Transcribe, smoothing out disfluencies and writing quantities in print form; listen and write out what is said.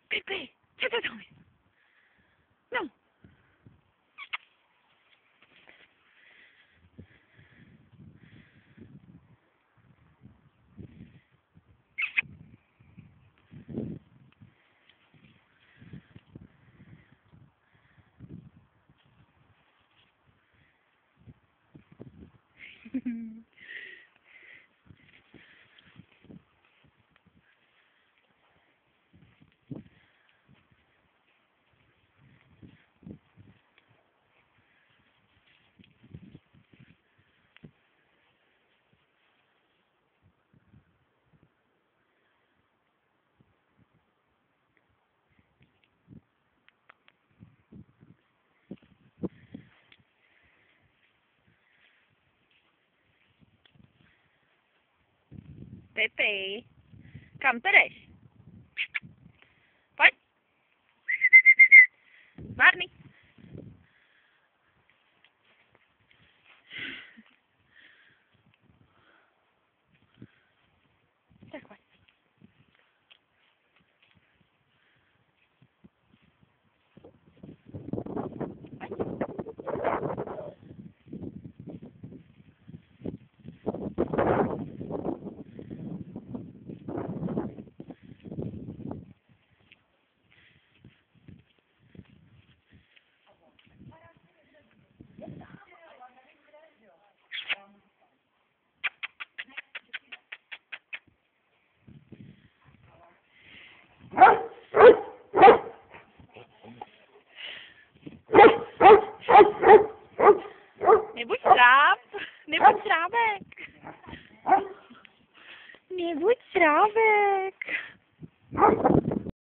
Pepe, co to tam je? No. Pepe, kam to jdeš? Pojď. Marný. Tak pojď. Nebuď sráp, nebuď srábek. Nebuď srábek.